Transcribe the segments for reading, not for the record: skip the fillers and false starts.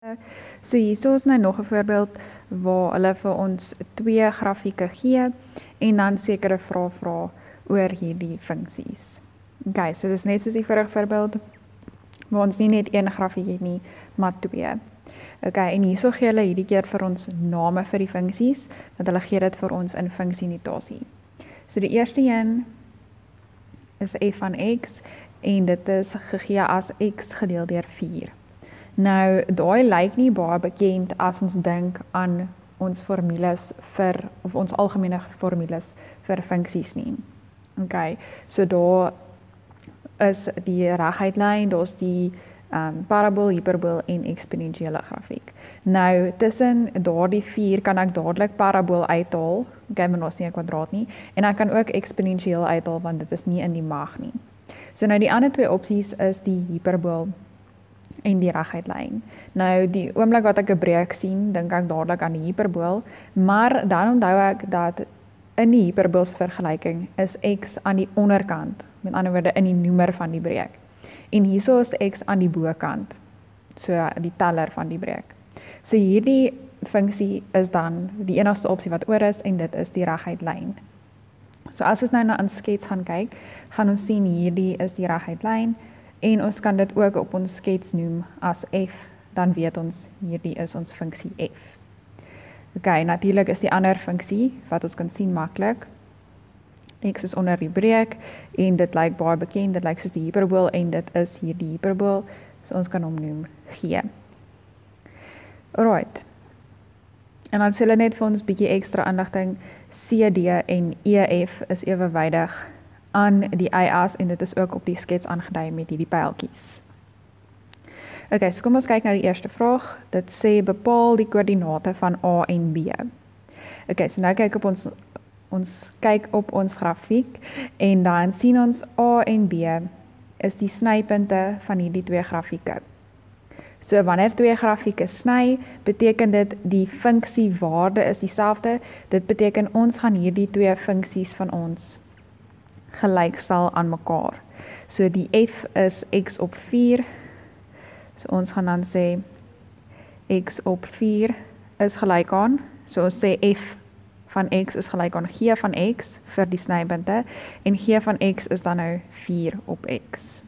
So hierso is nou nog 'n voorbeeld waar hulle vir ons twee grafieke gee en dan sekere vrae vra oor hierdie funksies. Okay, so dis net soos die vorige voorbeeld waar ons nie net een grafiek het nie, maar twee. Okay, en hierso gee hulle hierdie keer vir ons name vir die funksies, want hulle gee dit vir ons in funksienotasie. So die eerste een is f van x en dit is gegee as x gedeel deur 4. Nou, daai lyk nie baie bekend as ons dink aan ons formules vir, of ons algemene formules vir funksies nie. Okay, so daar is die reguitlyn, daar's die parabool, hiperbool en eksponensiële grafiek. Nou, tussen daardie 4 kan ek dadelik parabool uithaal, okay, maar ons nie 'n kwadraat nie, en ek kan ook eksponensieel uithaal, want dit is nie in die mag nie. So nou die ander twee opsies is die hiperbool en die reguitlyn. Nou die oomblik wat ek 'n breek sien, dink ek dadelik aan die hiperbool, maar dan onthou ek dat in die hiperboolse vergelyking is x aan die onderkant, met ander woorde in die noemer van die breek. En hierso is x aan die bokant, so die teller van die breek. So hierdie funksie is dan die enigste opsie wat oor is en dit is die reguitlyn. So as ons nou na 'n skets gaan kyk, gaan ons sien hierdie is die reguitlyn en ons kan dit ook op ons skets noem as f, dan weet ons hierdie is ons funksie f. Okay, natuurlik is die ander funksie wat ons kan sien maklik. X is onder die breek en dit lyk baie bekend, dit lyk soos die hiperbool en dit is hierdie hiperbool, so ons kan hom noem g. Alright. En dan sê hulle net vir ons bietjie ekstra inligting, CD en EF is ewewydig aan die y-as en dit is ook op die skets aangedui met hierdie pyltjies. Okay, so kom ons kyk na die eerste vraag. Dit sê bepaal die koördinate van A en B. Okay, so nou kyk op ons grafiek en dan sien ons A en B is die snypunte van hierdie twee grafieke. So wanneer twee grafieke sny, beteken dit die funksiewaarde is dieselfde. Dit beteken ons gaan hierdie twee funksies van ons gelykstel aan mekaar. So die f is x op 4. So ons gaan dan sê x op 4 is gelyk aan, so ons sê f van x is gelyk aan g van x vir die snypunte en g van x is dan nou 4 op x.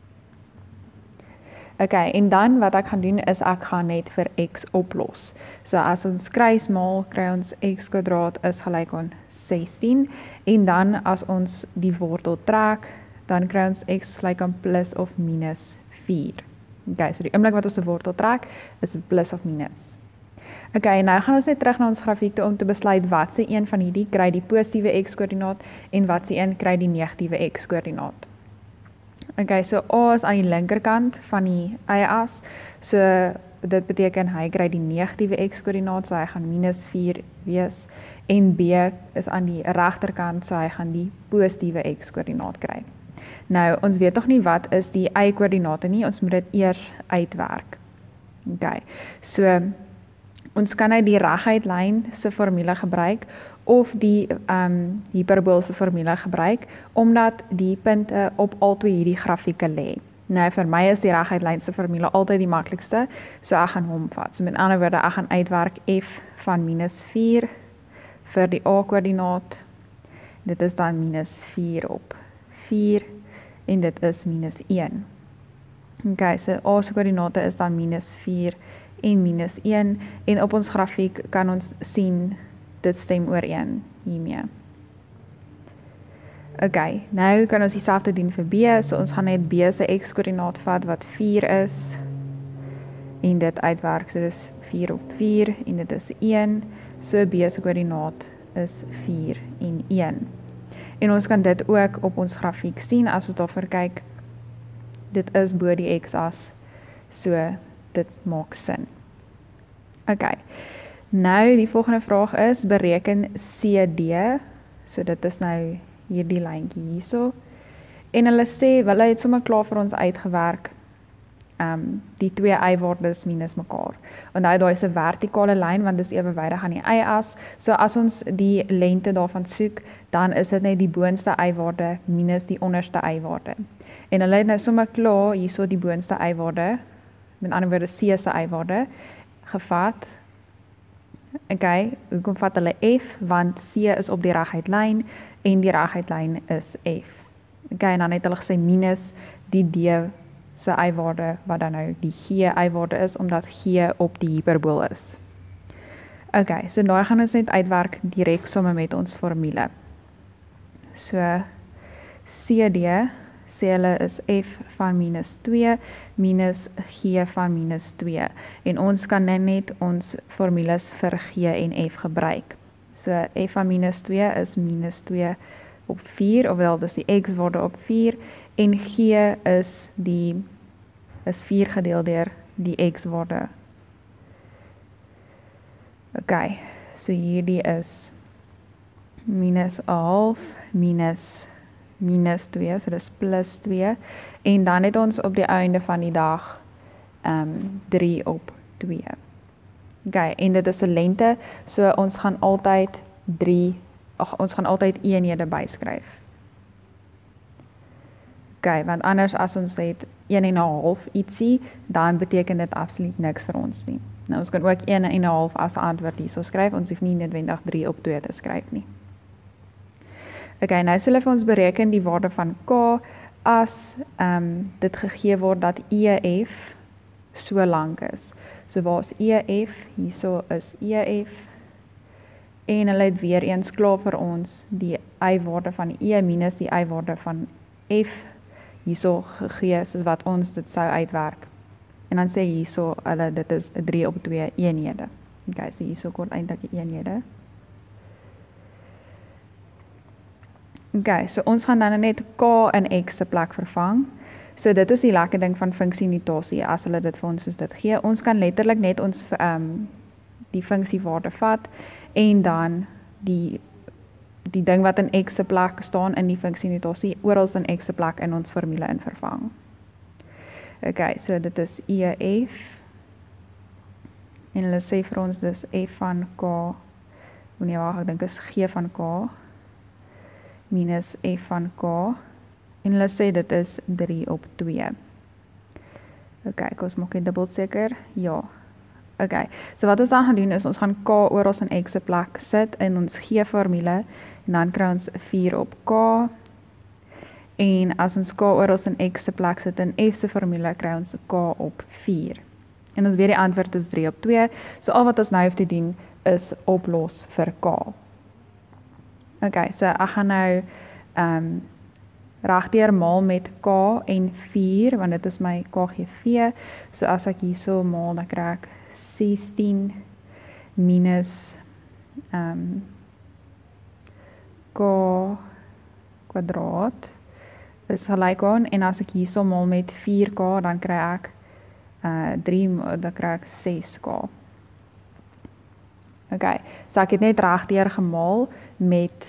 Okay, en dan wat ek gaan doen is ek gaan net vir x oplos. So as ons kruismaal, kry ons x kwadraat is gelyk aan 16 en dan as ons die wortel trek, dan kry ons x is gelyk aan plus of minus 4. Okay, so die oomblik wat ons 'n wortel trek, is dit plus of minus. Okay, nou gaan ons net terug na ons grafiek toe om te besluit watse een van hierdie kry die positiewe x-koördinaat en watse een kry die negatiewe x-koördinaat. Okay, so A is aan die linkerkant van die y-as, so dit beteken hy kry die negatiewe x-koördinaat, so hy gaan minus 4 wees, en B is aan die regterkant, so hy gaan die positiewe x-koördinaat kry. Nou, ons weet nog nie wat is die y-koördinate nie, ons moet dit eers uitwerk. Okay, so ons kan nou die reguitlyn se formule gebruik of die hiperboolse formule gebruik, omdat die punte op albei hierdie grafieke lê. Nou vir my is die reguitlyn se formule altyd die maklikste, so ek gaan hom vat. So met ander woorde, ek gaan uitwerk f van minus 4 vir die a-koördinaat. Dit is dan minus 4 op 4 en dit is minus 1. Okay, so a se koördinate is dan minus 4 en minus 1 en op ons grafiek kan ons sien dit stem ooreen hiermee. Okay, nou kan ons dieselfde doen vir B, so ons gaan net B se x-koördinaat vat wat 4 is en dit uitwerk, so dis 4 op 4 en dit is 1, so B se koördinaat is 4 en 1. En ons kan dit ook op ons grafiek sien as ons daarvoor kyk, dit is bo die x-as, so dit maak sin. Okay, nou die volgende vraag is, bereken CD, so dit is nou hierdie lyntjie hierso, en hulle sê, hulle het sommer klaar vir ons uitgewerk, die twee y-waardes minus mekaar. Onthou, daai is 'n vertikale lyn, want dis ewewydig aan die y-as, so as ons die lengte daarvan soek, dan is dit net die boonste y-waarde minus die onderste y-waarde. En hulle het nou sommer klaar hierso die boonste y-waarde met ander woorde C se eiwaarde, gevat. Okay, hoekom vat hulle F? Want C is op die reguitlyn en die reguitlyn is F. Okay, en dan het hulle gesê minus die D se eiwaarde, wat dan nou die G eiwaarde is, omdat G op die hyperbool is. Okay, so nou gaan ons net uitwerk direk saam met ons formule. So, CD, sê hulle is F van minus 2, minus G van minus 2. En ons kan net ons formules vir G en F gebruik. So, F van minus 2 is minus 2 op 4, ofwel dis die x-waarde op 4, en G is 4 gedeel deur die x-waarde. Okay, so hierdie is minus 'n half, minus 2, so dis plus 2, en dan het ons op die einde van die dag 3 op 2. Okay, en dit is 'n lengte, so ons gaan altyd eenhede byskryf. Okay, want anders as ons het 1,5 ietsie, dan beteken dit absoluut niks vir ons nie. Nou, ons kan ook 1,5 as 'n antwoord hierso skryf, ons hoef nie noodwendig 3 op 2 te skryf nie. Okay, nou sal hulle vir ons bereken die waarde van K as dit gegee word dat EF so lank is. So waar is EF? Hierso is EF. En hulle het weer eens klaar vir ons die y-waarde van E minus die y-waarde van F hierso gegee, soos wat ons dit sou uitwerk. En dan sê hierso hulle dit is 'n 3 op 2 eenhede. Okay, so hierso kort eintlik 'n eenhede. Okay, so ons gaan dan net K in X se plek vervang. So dit is die lekker ding van funksienotasie, as hulle dit vir ons soos dit gee. Ons kan letterlik net ons die funksiewaarde vat en dan die ding wat in X se plek staan in die funksienotasie oral in X se plek in ons formule in vervang. Okay, so dit is EF en hulle sê vir ons dis F van K, nee wag, ek dink is G van K minus F van K en hulle sê dit is 3 op 2. Okay, kom ons maak dit dubbel seker. Ja. Okay, so wat ons dan gaan doen is ons gaan K oral in X se plek sit in ons G formule en dan kry ons 4 op K. En as ons K oral in X se plek sit in F se formule kry ons K op 4. En ons weet die antwoord is 3 op 2. So al wat ons nou hoef te doen is oplos vir K. Okay, so ek gaan nou regdeur maal met K en 4, want dit is my KGV. So as ek hierso maal, dan kry ek 16 minus K kwadraat is gelyk aan, en as ek hierso maal met 4K, dan kry ek 6K. Okay, so ek het net regdeur gemaal met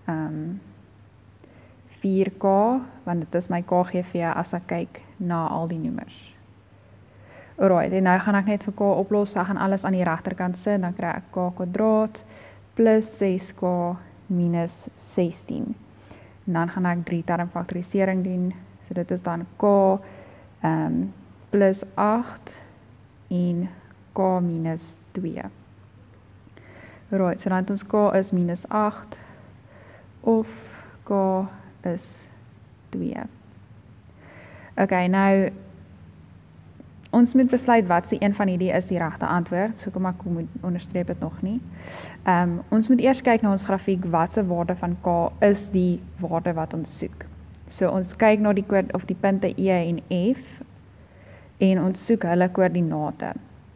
4K, want dit is my KGV as ek kyk na al die noemers. Alright, en nou gaan ek net vir K oplos, so ek gaan alles aan die regterkant sit, dan kry ek K kwadraat plus 6K minus 16. En dan gaan ek 3 term faktorisering doen, so dit is dan K plus 8 en K minus 2. Alright, so dan het ons K is minus 8 of K is 2. Okay, nou ons moet besluit wat se een van hierdie is die regte antwoord. So kom ek moet onderstreep dit nog nie. Ons moet eers kyk na ons grafiek wat se waarde van K is die waarde wat ons soek. So ons kyk na die punte E en F en ons soek hulle koördinate.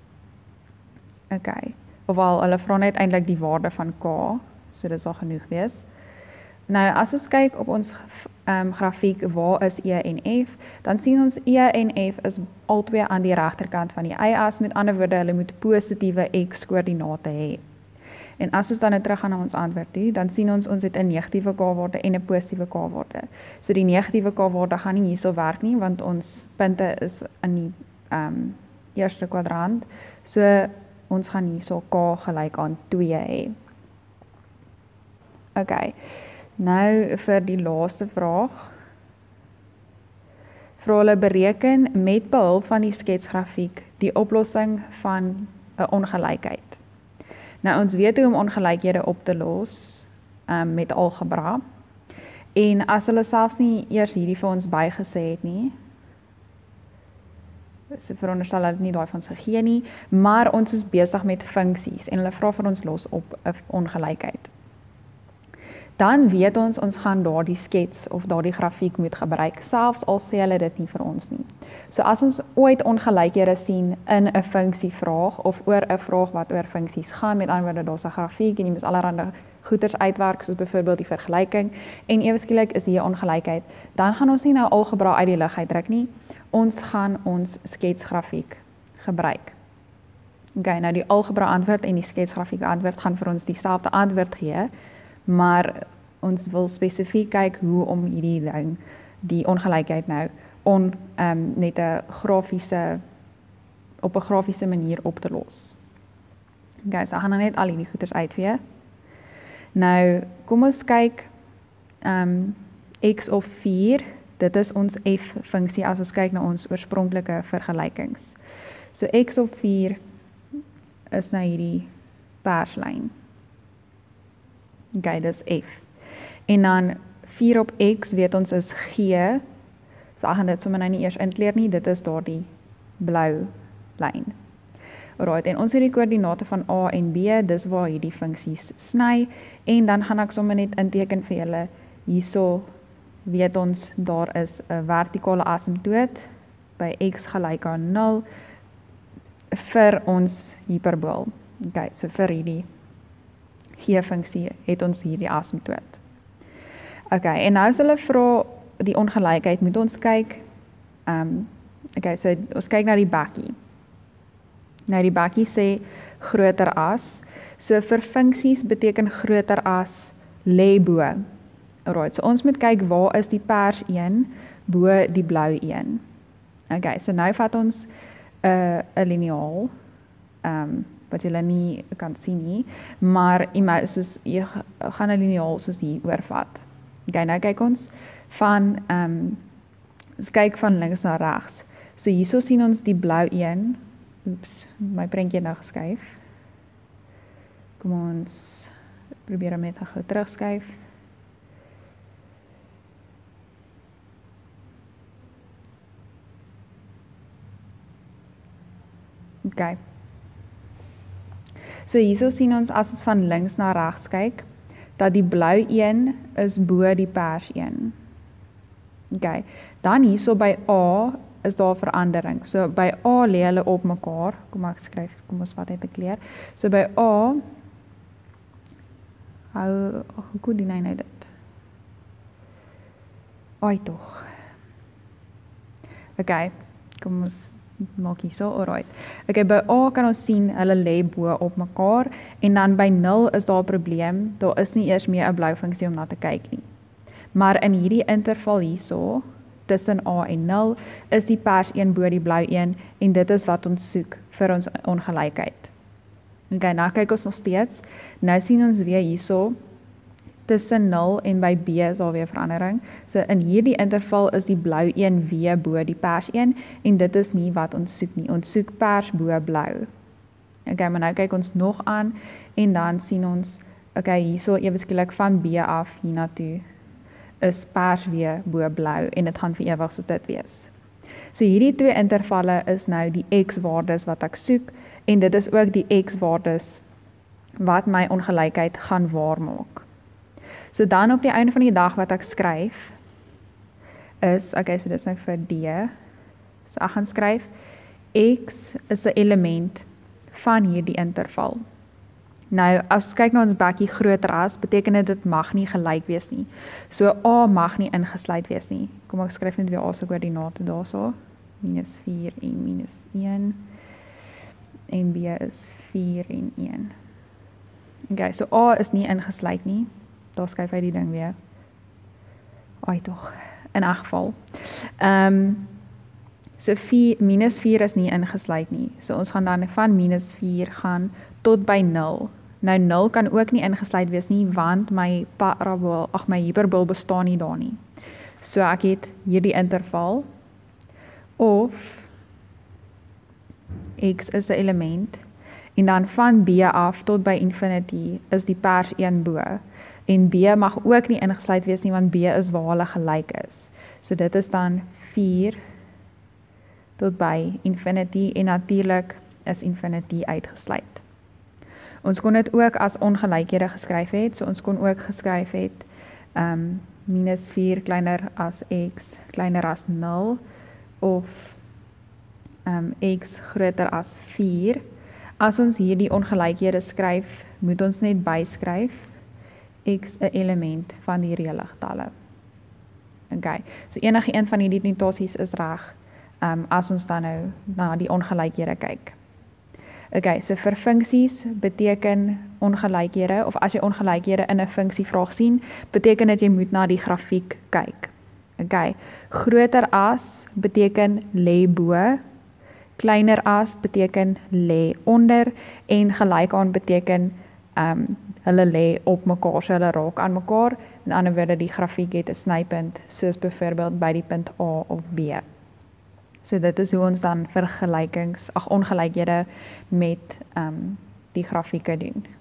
Okay. Ofwel hulle vra net eintlik die waarde van K, so dit sal genoeg wees. Nou as ons kyk op ons grafiek waar is E en F, dan sien ons E en F is albei aan die regterkant van die y-as, met ander woorde hulle moet positiewe x-koördinate hê. En as ons dan nou terug gaan na ons antwoord toe, dan sien ons het 'n negatiewe k-waarde en 'n positiewe k-waarde. So die negatiewe k-waarde gaan nie hierso werk nie, want ons punte is in die eerste kwadrant. So ons gaan hierso k gelyk aan 2 hê. Okay. Nou vir die laaste vraag. vra hulle bereken met behulp van die sketsgrafiek die oplossing van 'n ongelykheid. Nou ons weet hoe om ongelykhede op te los met algebra. En as hulle selfs nie eers hierdie vir ons bygesê het nie, so veronderstel hulle nie daai van ons gegee nie, maar ons is besig met funksies en hulle vra vir ons los op 'n ongelykheid. Dan weet ons gaan daardie skets of daardie grafiek moet gebruik, selfs al sê hulle dit nie vir ons nie. So as ons ooit ongelykhede sien in 'n funksievraag of oor 'n vraag wat oor funksies gaan, met ander woorde daar's 'n grafiek en jy moet allerlei goeders uitwerk, soos byvoorbeeld die vergelyking, en ewe skielik is hier 'n ongelykheid, dan gaan ons nie nou algebra uit die lug uitdruk nie, ons gaan ons sketsgrafiek gebruik. Okay, nou die algebra antwoord en die sketsgrafiek antwoord gaan vir ons dieselfde antwoord gee, maar ons wil spesifiek kyk hoe om hierdie ding, die ongelykheid nou, net op 'n grafiese manier op te los. Okay, so gaan nou net al hierdie goeders uitvee. Nou, kom ons kyk, x of 4, dit is ons f-funksie as ons kyk na ons oorspronklike vergelykings. So x of 4 is nou hierdie perslyn. Okay, dis f. En dan 4 op x weet ons is g, so ek gaan dit sommer nou nie eers inkleer nie, dit is daardie blou lyn. Alright, en ons het die koördinate van a en b, dis waar hierdie funksies sny, en dan gaan ek sommer net inteken vir julle, hierso weet ons, daar is 'n vertikale asymptoot, by x gelyk aan 0, vir ons hiperbool. Okay, so vir hierdie g-funksie het ons hierdie asymptoot. Okay, en nou as hulle vra die ongelykheid, moet ons kyk, okay, so ons kyk na die bakkie. Nou die bakkie sê groter as, so vir funksies beteken groter as lê bo. Alright, so ons moet kyk waar is die pers 1 bo die blou 1. Okay, so nou vat ons 'n liniaal, wat julle nie kan sien nie, maar soos, jy gaan 'n liniaal soos hier oorvat. Okay, nou kyk ons van, ons kyk van links na regs. So hierso sien ons die blou 1, oeps, my prentjie nou geskuif. Kom ons probeer hom net gou terugskuif. Okay. So hierso sien ons as ons van links na regs kyk, dat die blou 1 is bo die pers 1. Okay. Dan hierso by A is daar verandering. So by A lê hulle op mekaar. Kom ons vat net 'n kleur. So by A, hoe koordien hy nou dit? Ai tog. Okay, kom ons maak hierso, alright. Okay, by A kan ons sien, hulle lê bo op mekaar, en dan by 0 is daar 'n probleem, daar is nie eers meer 'n blou funksie om na te kyk nie. Maar in hierdie interval hierso, tussen A en 0, is die pers 1 bo die blou 1, en dit is wat ons soek vir ons ongelykheid. Okay, nou kyk ons nog steeds, nou sien ons weer hierso, tussen 0 en by B is daar weer verandering. So in hierdie interval is die blou 1 weer bo die pers 1, en dit is nie wat ons soek nie. Ons soek pers bo blou. Okay, maar nou kyk ons nog aan, en dan sien ons, okay, hierso ewe skielik van B af hiernatoe, is pers weer bo blou, en dit gaan vir ewig soos dit wees. So hierdie twee intervalle is nou die x-waardes wat ek soek, en dit is ook die x-waardes wat my ongelykheid gaan waarmaak. So dan op die einde van die dag wat ek skryf, is, okay, so dit is nou vir D, so ek gaan skryf, x is 'n element van hierdie interval. Nou, as ons kyk na ons bakkie groter as, beteken dit mag nie gelyk wees nie. So A mag nie ingesluit wees nie. Kom ek skryf net weer A se koördinate daarso, -4 en -1, en B is 4 en 1. Okay, so A is nie ingesluit nie. Daar skryf hy die ding weer. Ai tog, in 'n geval. So -4 is nie ingesluit nie. So ons gaan dan van -4 gaan tot by 0. Nou 0 kan ook nie ingesluit wees nie, want my my hiperbool bestaan nie daar nie. So ek het hierdie interval, of x is 'n element en dan van B af tot by infinity is die pers 1 bo. En B mag ook nie ingesluit wees nie, want B is waar hulle gelyk is. So dit is dan 4 tot by infinity en natuurlik is infinity uitgesluit. Ons kon dit ook as ongelykhede geskryf het, so ons kon ook geskryf het minus 4 kleiner as x kleiner as 0 of x groter as 4. As ons hierdie ongelykhede skryf, moet ons net byskryf x 'n element van die reële getalle. Okay, so enige een van hierdie notasies is reg, as ons dan nou na die ongelykhede kyk. Okay, so vir funksies beteken ongelykhede, of as jy ongelykhede in 'n funksievraag sien, beteken dit jy moet na die grafiek kyk. Okay, groter as beteken lê bo, kleiner as beteken lê onder, en gelyk aan beteken hulle lê op mekaar, so hulle raak aan mekaar. In ander woorde, die grafiek het 'n snypunt, soos byvoorbeeld by die punt A of B. So dit is hoe ons dan ongelykhede met die grafieke doen.